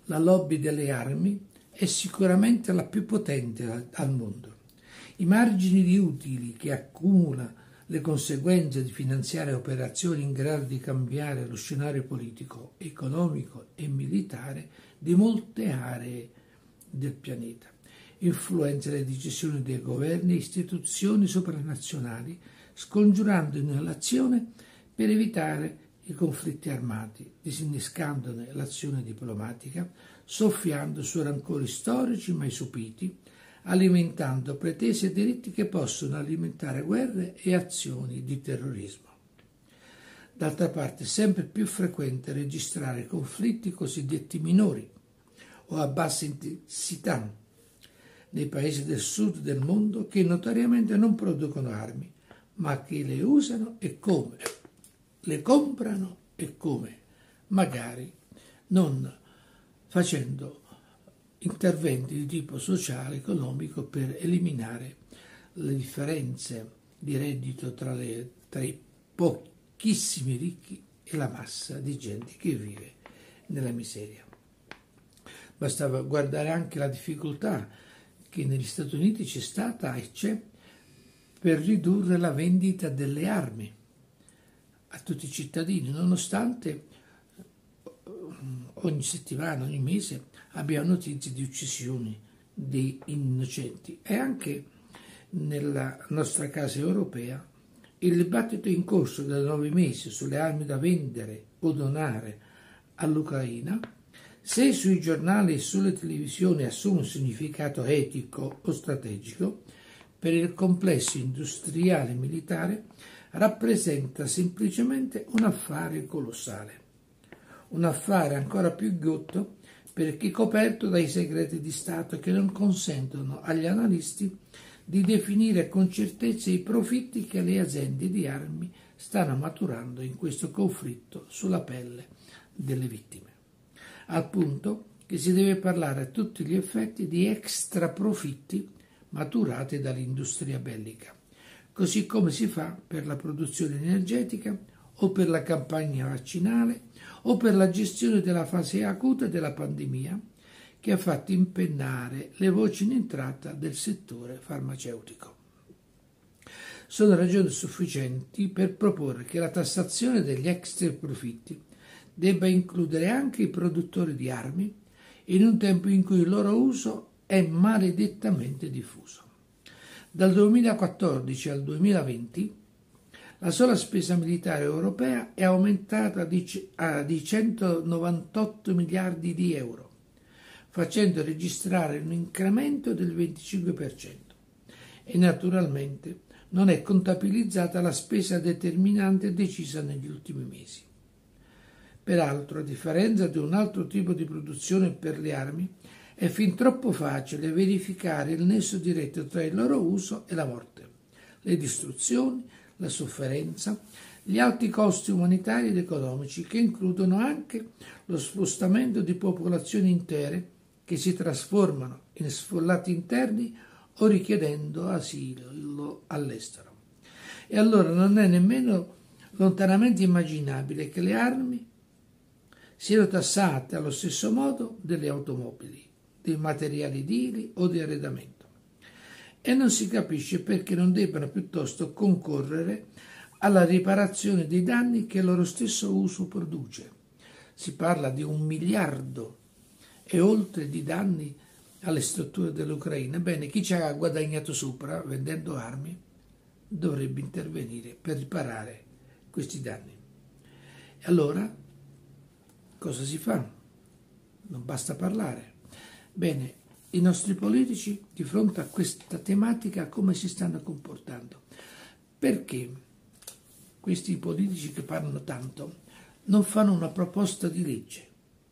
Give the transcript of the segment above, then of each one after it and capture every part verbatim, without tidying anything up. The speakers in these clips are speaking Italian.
La lobby delle armi è sicuramente la più potente al mondo. I margini di utili che accumula le conseguenze di finanziare operazioni in grado di cambiare lo scenario politico, economico e militare di molte aree del pianeta, influenza le decisioni dei governi e istituzioni sopranazionali, scongiurandone l'azione per evitare i conflitti armati, disinnescandone l'azione diplomatica, soffiando su rancori storici mai sopiti, alimentando pretese e diritti che possono alimentare guerre e azioni di terrorismo. D'altra parte è sempre più frequente registrare conflitti cosiddetti minori o a bassa intensità nei paesi del sud del mondo che notoriamente non producono armi, ma che le usano e come, le comprano e come, magari non facendo interventi di tipo sociale, economico per eliminare le differenze di reddito tra, le, tra i pochissimi ricchi e la massa di gente che vive nella miseria. Basta guardare anche la difficoltà che negli Stati Uniti c'è stata e c'è per ridurre la vendita delle armi a tutti i cittadini, nonostante ogni settimana, ogni mese abbiamo notizie di uccisioni di innocenti. E anche nella nostra casa europea il dibattito in corso da nove mesi sulle armi da vendere o donare all'Ucraina, se sui giornali e sulle televisioni assume un significato etico o strategico, per il complesso industriale e militare rappresenta semplicemente un affare colossale. Un affare ancora più ghiotto perché coperto dai segreti di Stato che non consentono agli analisti di definire con certezza i profitti che le aziende di armi stanno maturando in questo conflitto sulla pelle delle vittime, al punto che si deve parlare a tutti gli effetti di extra profitti maturati dall'industria bellica, così come si fa per la produzione energetica o per la campagna vaccinale o per la gestione della fase acuta della pandemia, che ha fatto impennare le voci in entrata del settore farmaceutico. Sono ragioni sufficienti per proporre che la tassazione degli extra profitti debba includere anche i produttori di armi in un tempo in cui il loro uso è maledettamente diffuso. Dal duemilaquattordici al duemilaventi la sola spesa militare europea è aumentata di, a, di centonovantotto miliardi di euro, facendo registrare un incremento del venticinque per cento. E naturalmente non è contabilizzata la spesa determinante decisa negli ultimi mesi. Peraltro, a differenza di un altro tipo di produzione per le armi, è fin troppo facile verificare il nesso diretto tra il loro uso e la morte, le distruzioni, la sofferenza, gli alti costi umanitari ed economici che includono anche lo spostamento di popolazioni intere che si trasformano in sfollati interni o richiedendo asilo all'estero. E allora non è nemmeno lontanamente immaginabile che le armi siano tassate allo stesso modo delle automobili, dei materiali edili o di arredamento. E non si capisce perché non debbano piuttosto concorrere alla riparazione dei danni che il loro stesso uso produce. Si parla di un miliardo e oltre di danni alle strutture dell'Ucraina. Bene, chi ci ha guadagnato sopra vendendo armi dovrebbe intervenire per riparare questi danni. E allora cosa si fa? Non basta parlare. Bene, i nostri politici di fronte a questa tematica come si stanno comportando? Perché questi politici che parlano tanto non fanno una proposta di legge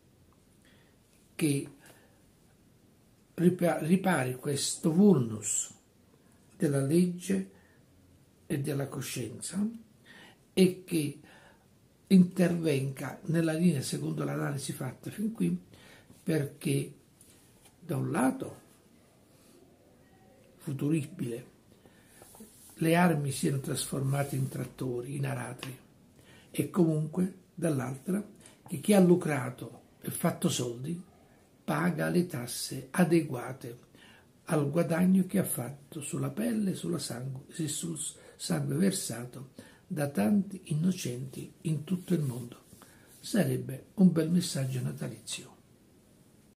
che ripari questo vulnus della legge e della coscienza e che intervenga nella linea secondo l'analisi fatta fin qui, perché da un lato futuribile le armi siano trasformate in trattori, in aratri, e comunque dall'altra che chi ha lucrato e fatto soldi paga le tasse adeguate al guadagno che ha fatto sulla pelle sulla sangue, e sul sangue versato da tanti innocenti in tutto il mondo. Sarebbe un bel messaggio natalizio.